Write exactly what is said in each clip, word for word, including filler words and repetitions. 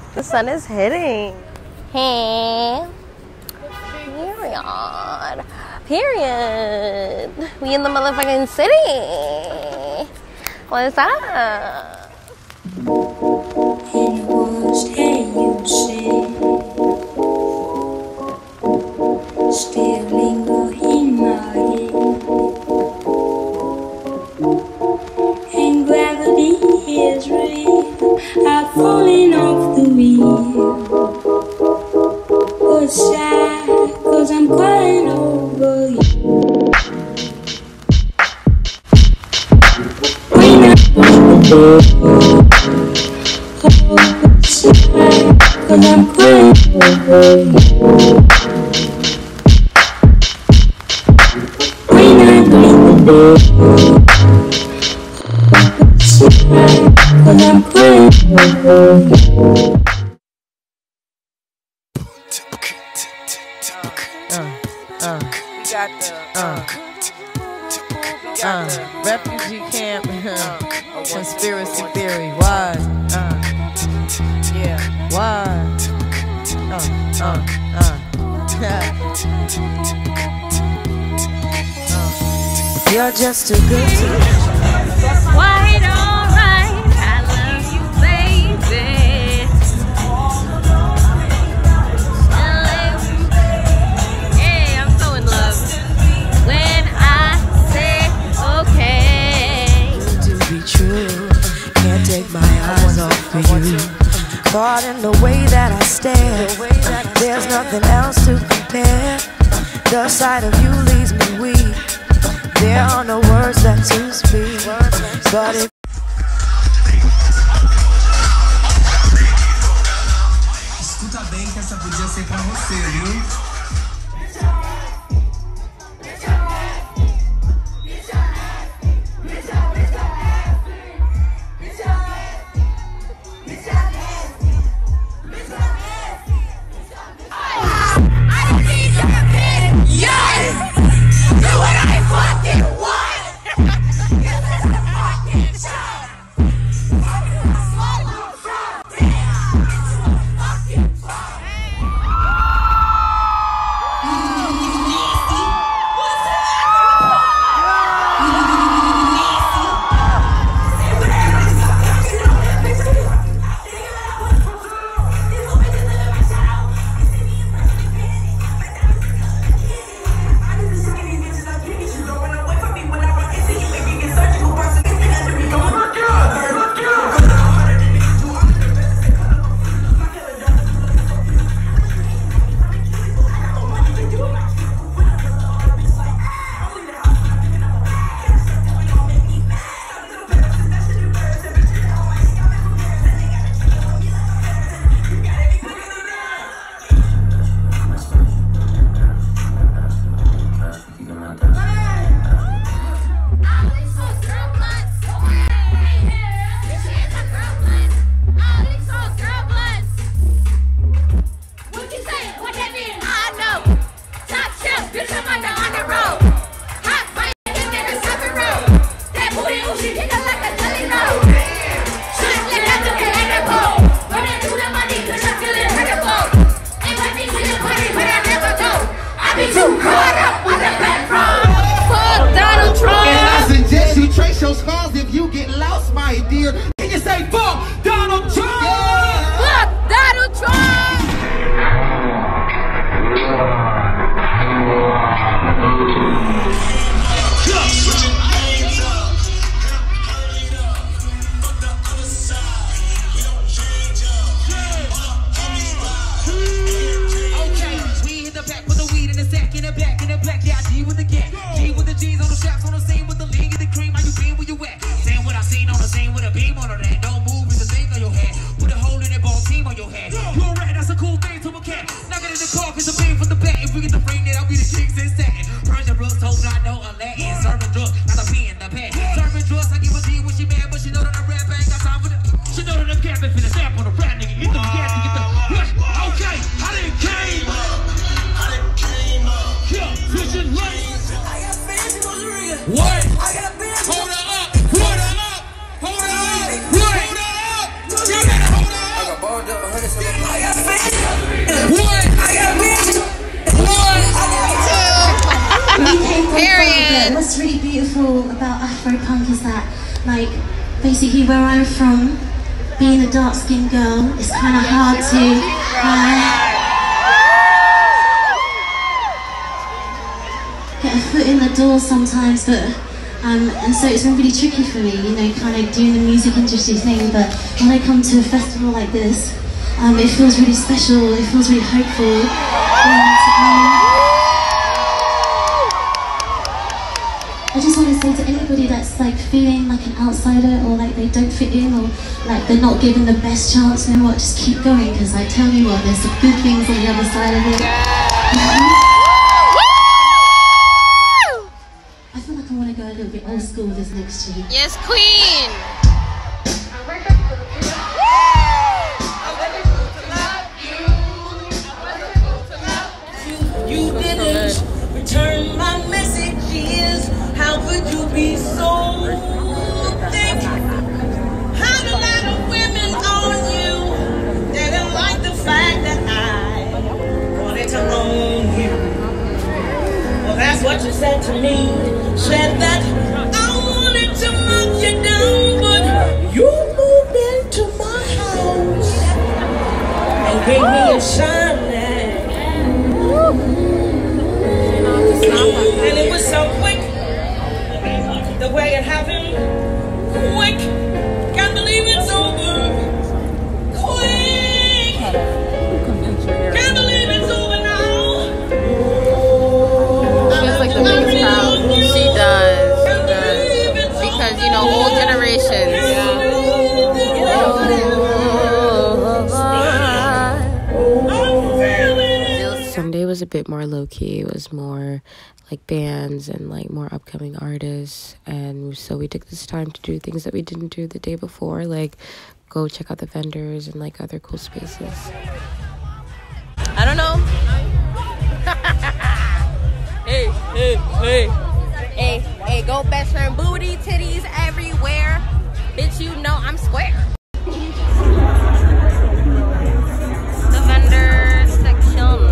The sun is hitting. Hey. Period. Period. We in the motherfucking city. What's up? And what can you say? Still linger in my head. And gravity is real. I've fallen off the wheel. But sad, cause I'm crying over you. When I oh, sad, cause I'm crying over you. When I leave the door, oh, sad, cause I'm crying over you. Uh, uh, refugee camp, uh, conspiracy theory, why? Uh, yeah, why? Uh, uh, uh. You're just too good to me. Quite alright. I love you, baby. Hey, I'm so in love. When I say okay. To be true, can't take my eyes off of you. Caught in the way that I stare, there's nothing else to compare. The sight of you leaves me weak. There are no words that to speak, but it escuta bem que essa podia ser pra você, viu? Trace your scars if you get lost, my dear. Can you say fuck Donald Trump? Yeah. Fuck Donald Trump! Okay, we in the back with the weed in the sack, in the back, in the black, yeah, G with the gang, G with the G's on the shots, on the scene with the lean, get the cream, how you been, where you at? Same what I seen on the scene with a beam on the Afropunk is that, like, basically where I'm from, being a dark-skinned girl, it's kind of hard to uh, get a foot in the door sometimes, but um, and so it's been really tricky for me, you know, kind of doing the music industry thing. But when I come to a festival like this, um, it feels really special. It feels really hopeful. And, um, I just want to say to anybody that's like feeling like an outsider or like they don't fit in or like they're not given the best chance, you know what, just keep going, because I tell you what, there's some good things on the other side of it. Mm-hmm. I feel like I want to go a little bit old school with this next tune. Yes, Queen! You didn't return my messages. How could you be so thick? Had a lot of women on you. They didn't like the fact that I wanted to own you. Well, that's what you said to me. Said that I wanted to knock you down, but you moved into my house and gave me a shine. And it was so quick, the way it happened, quick, can't believe it's over, quick, can't believe it's over now. She has like the biggest crowd. She does, she does, because you know, old generations. Sunday was a bit more low-key. It was more like bands and like more upcoming artists, and so we took this time to do things that we didn't do the day before, like go check out the vendors and like other cool spaces. I don't know. Hey, hey, hey. Hey, hey, go best friend, booty, titties everywhere. Bitch, you know I'm square. The vendor section.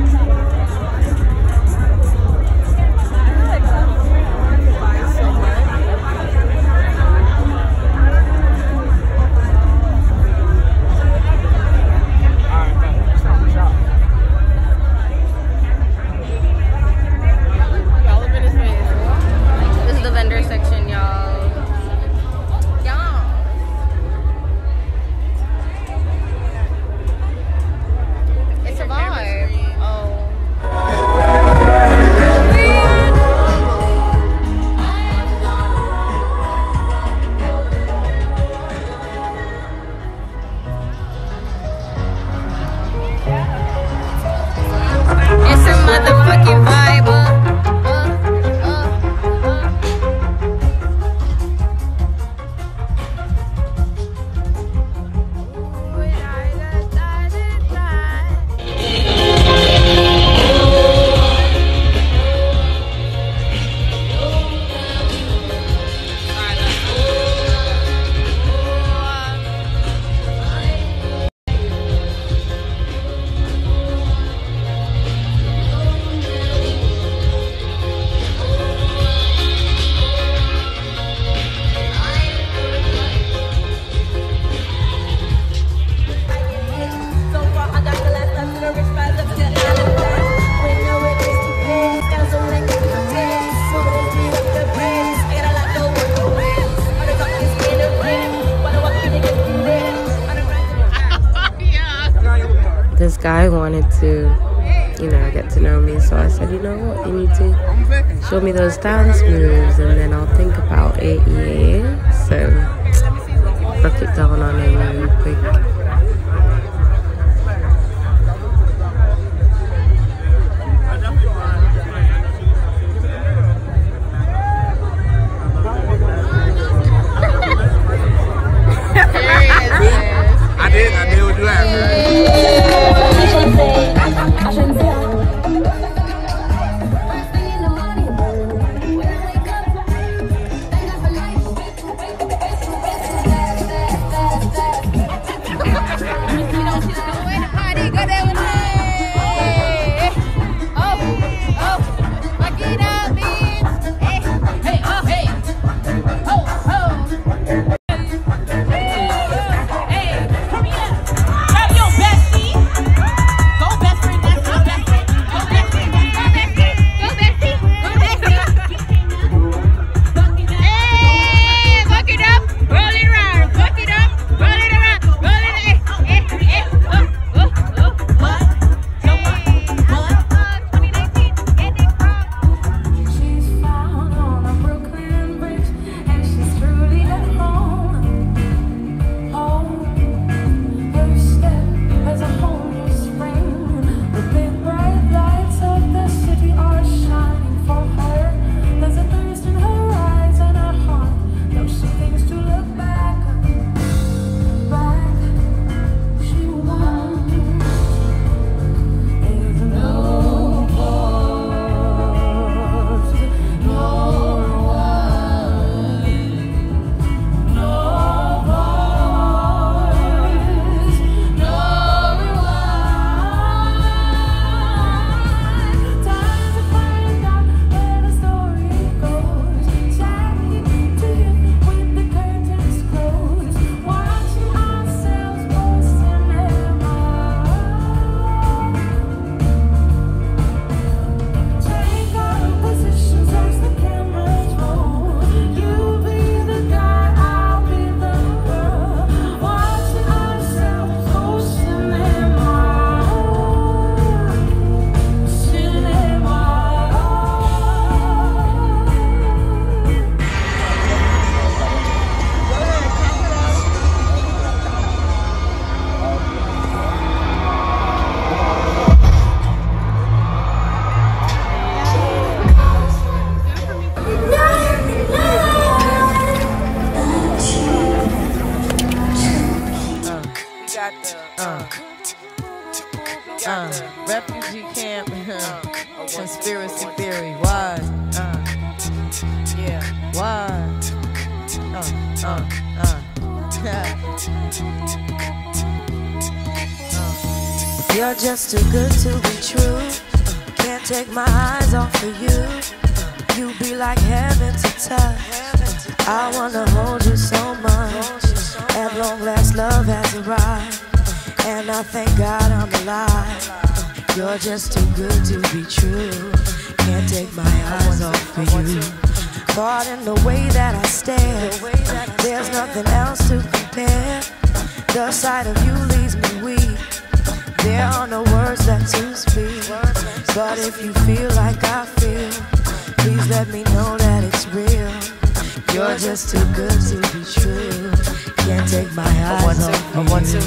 This guy wanted to, you know, get to know me, so I said, you know what, you need to show me those dance moves and then I'll think about it, yeah. So, broke it down on him really quick. I did, I did what you asked, man. Uh, uh. You're just too good to be true. Can't take my eyes off of you. You be like heaven to touch. I wanna hold you so much. At long last love has arrived, and I thank God I'm alive. You're just too good to be true. Can't take my eyes off of you. Caught in the way that I stare. There's nothing else to compare. The sight of you leaves me weak. There are no words left to speak. But if you feel like I feel, please let me know that it's real. You're just too good to be true. Can't take my eyes off of you.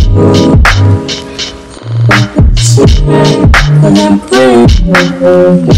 Cause I'm crazy.